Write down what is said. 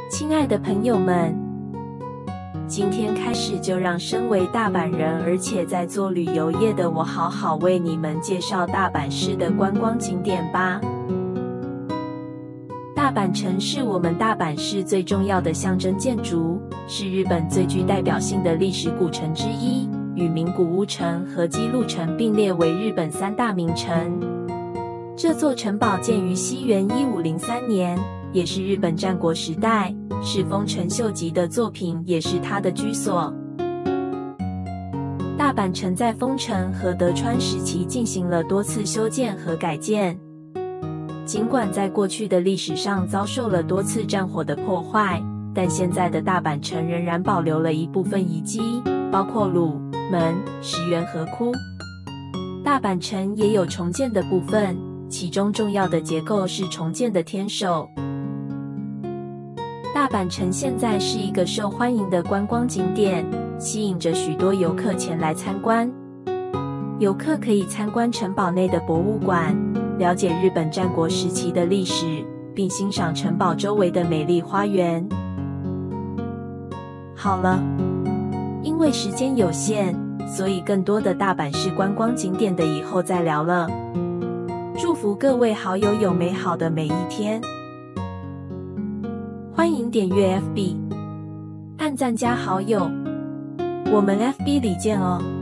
亲爱的朋友们，今天开始就让身为大阪人而且在做旅游业的我好好为你们介绍大阪市的观光景点吧。大阪城是我们大阪市最重要的象征建筑，是日本最具代表性的历史古城之一，与名古屋城和姬路城并列为日本三大名城。这座城堡建于西元1503年，也是日本战国时代，是丰臣秀吉的作品，也是他的居所。大阪城在丰臣和德川时期进行了多次修建和改建，尽管在过去的历史上遭受了多次战火的破坏，但现在的大阪城仍然保留了一部分遗迹，包括鲁门、石原河窟。大阪城也有重建的部分，其中重要的结构是重建的天守。大阪城现在是一个受欢迎的观光景点，吸引着许多游客前来参观。游客可以参观城堡内的博物馆，了解日本战国时期的历史，并欣赏城堡周围的美丽花园。好了，因为时间有限，所以更多的大阪市观光景点的以后再聊了。祝福各位好友有美好的每一天。欢迎点阅 FB， 按赞加好友，我们 FB里见哦。